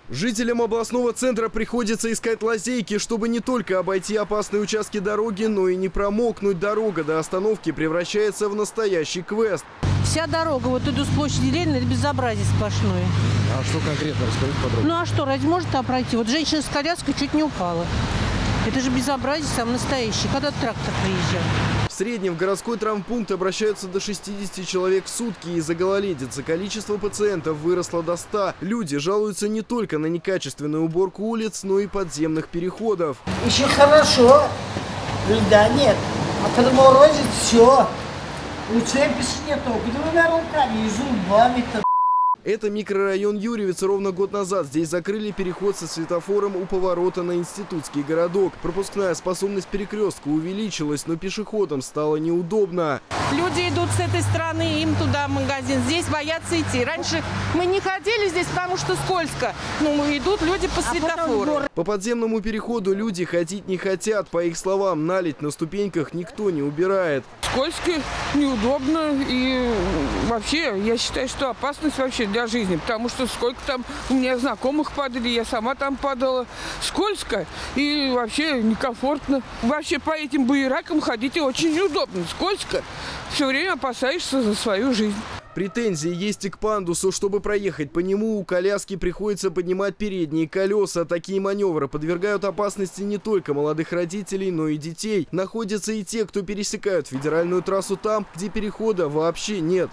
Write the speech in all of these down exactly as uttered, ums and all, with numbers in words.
Жителям областного центра приходится искать лазейки, чтобы не только обойти опасные участки дороги, но и не промокнуть. Дорога до остановки превращается в настоящий квест. Вся дорога, вот иду с площади Ленина, это безобразие сплошное. А что конкретно? Расскажите подробнее. Ну а что, разве может там пройти? Вот женщина с коляской чуть не упала. Это же безобразие сам настоящий, когда трактор приезжал. В среднем в городской травмпункт обращаются до шестидесяти человек в сутки. Из-за гололедицы количество пациентов выросло до ста. Люди жалуются не только на некачественную уборку улиц, но и подземных переходов. Еще хорошо, льда нет, а подморозит все. Уцепишь нету, двумя руками и зубами-то. Это микрорайон Юрьевец. Ровно год назад здесь закрыли переход со светофором у поворота на Институтский городок. Пропускная способность перекрестка увеличилась, но пешеходам стало неудобно. Люди идут с этой стороны, им туда в магазин. Здесь боятся идти. Раньше мы не ходили здесь, потому что скользко. Ну, идут люди по светофору. По подземному переходу люди ходить не хотят. По их словам, наледь на ступеньках никто не убирает. Скользко, неудобно и вообще, я считаю, что опасность вообще для жизни, потому что сколько там у меня знакомых падали, я сама там падала. Скользко и вообще некомфортно. Вообще по этим буеракам ходить очень неудобно. Скользко, все время опасаешься за свою жизнь. Претензии есть и к пандусу. Чтобы проехать по нему, у коляски приходится поднимать передние колеса. Такие маневры подвергают опасности не только молодых родителей, но и детей. Находятся и те, кто пересекают федеральную трассу там, где перехода вообще нет.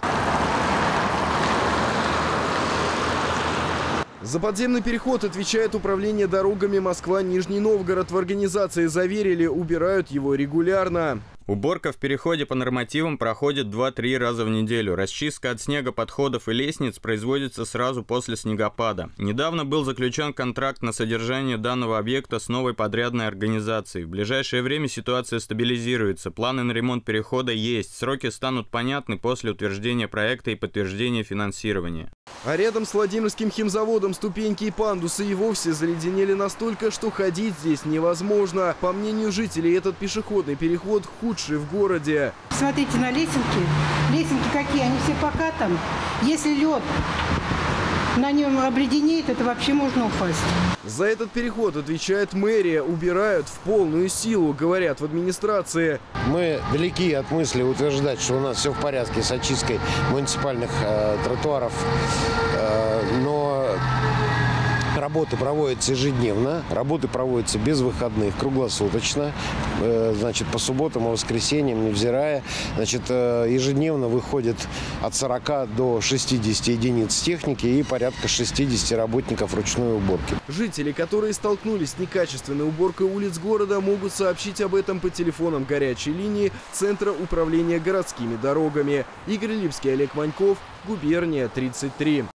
За подземный переход отвечает управление дорогами Москва-Нижний Новгород. В организации заверили, убирают его регулярно. Уборка в переходе по нормативам проходит два-три раза в неделю. Расчистка от снега подходов и лестниц производится сразу после снегопада. Недавно был заключен контракт на содержание данного объекта с новой подрядной организацией. В ближайшее время ситуация стабилизируется. Планы на ремонт перехода есть. Сроки станут понятны после утверждения проекта и подтверждения финансирования. А рядом с Владимирским химзаводом ступеньки и пандусы и вовсе заледенели настолько, что ходить здесь невозможно. По мнению жителей, этот пешеходный переход худший в городе. Смотрите на лесенки. Лесенки какие? Они все покатом. Если лед на нем обледенеет, это вообще можно упасть. За этот переход отвечает мэрия. Убирают в полную силу, говорят в администрации. Мы далеки от мысли утверждать, что у нас все в порядке с очисткой муниципальных э, тротуаров, э, но работы проводятся ежедневно, работы проводятся без выходных, круглосуточно, э, значит, по субботам и воскресеньям, невзирая. Значит, э, ежедневно выходит от сорока до шестидесяти единиц техники и порядка шестидесяти работников ручной уборки. Жители, которые столкнулись с некачественной уборкой улиц города, могут сообщить об этом по телефонам горячей линии Центра управления городскими дорогами. Игорь Липский, Олег Маньков, Губерния, тридцать три.